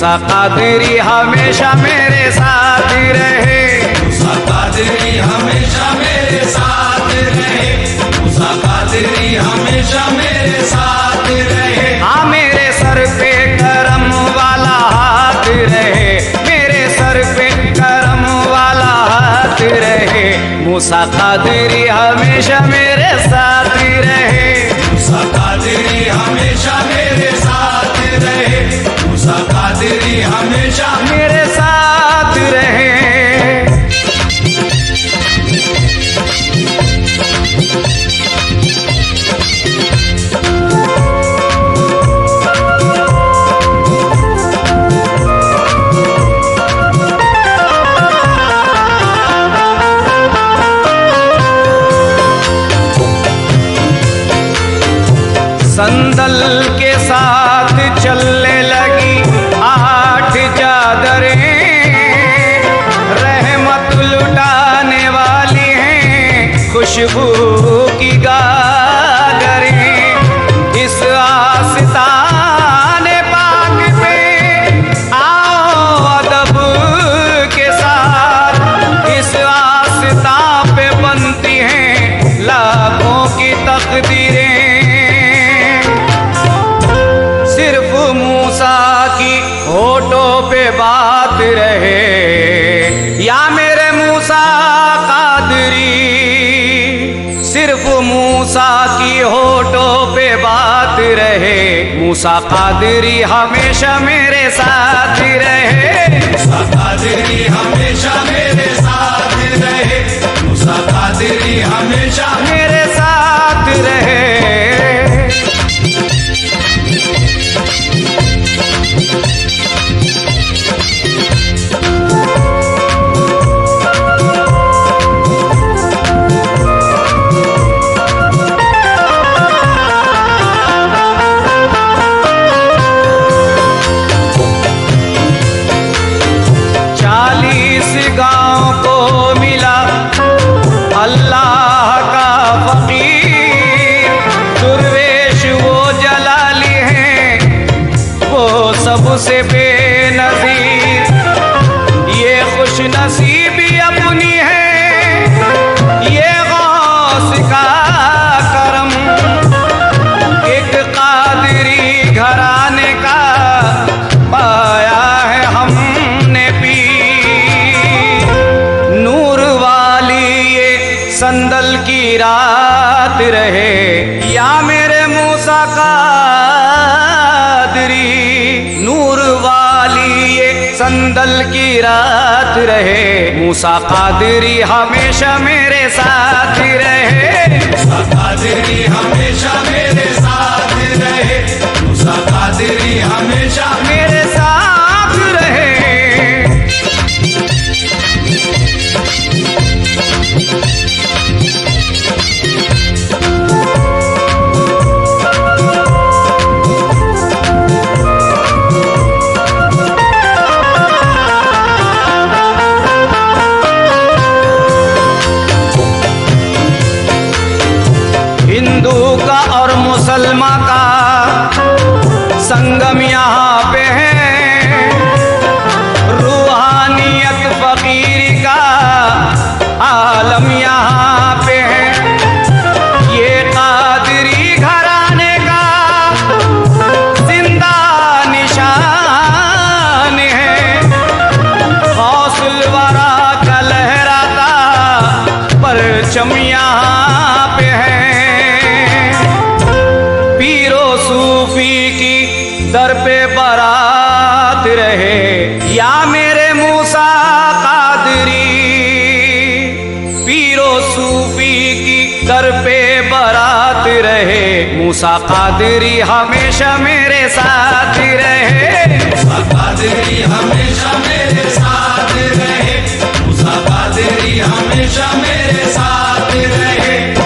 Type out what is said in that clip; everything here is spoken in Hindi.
मूसा कादरी हमेशा मेरे साथ रहे, मूसा कादरी हमेशा मेरे साथ रहे, मूसा कादरी हमेशा मेरे साथ रहे। हाँ मेरे सर पे करम वाला हाथ रहे, मेरे सर पे करम वाला हाथ रहे, मूसा कादरी हमेशा मेरे साथ रहे, मूसा कादरी हमेशा मेरे साथ रहे, मूसा कादरी हमेशा मेरे साथ रहे। संदल के साथ चलने लगी 8 चादरें, रहमत लुटाने वाली हैं खुशबू की गागरें। इस आस्ताने पाक पे आओ अदब के साथ, इस आस्तान पे बनती हैं लाखों की तकदीरें। होठों पे बात रहे या मेरे मूसा कादरी, सिर्फ मूसा की होठों पे बात रहे, मूसा कादरी हमेशा मेरे साथ रहे, मूसा कादरी हमेशा मेरे साथ रहे, मूसा कादरी हमेशा मेरे साथ रहे। गांव को मिला अल्लाह का फकीर, दुर्वेश वो जलाली हैं वो सबसे बेनज़ीर, ये खुश नसीबी अपनी है ये गौस का करम, एक कादरी घराने का पाया है हमने भी। संदल की रात रहे या मेरे मूसा कादरी, नूर वाली ये संदल की रात रहे, मूसा कादरी हमेशा मेरे साथ रहे, मूसा कादरी हमेशा मेरे साथ रहे, मूसा कादरी हमेशा मेरे साथ रहे। हिंदू का और मुसलमान का संगम यहाँ पे है, रूहानियत फकीर का आलम यहाँ पे है, ये कादरी घराने का जिंदा निशान है, हौसल वरा का लहराता परचम यहाँ पे है, पीरो सूफी की दर पे बारात रहे या मेरे मूसा कादरी, पीरो सूफी की दर पे बारात रहे, मूसा कादरी हमेशा मेरे साथ रहे, मूसा कादरी हमेशा मेरे साथ रहे, मूसा कादरी हमेशा मेरे साथ रहे।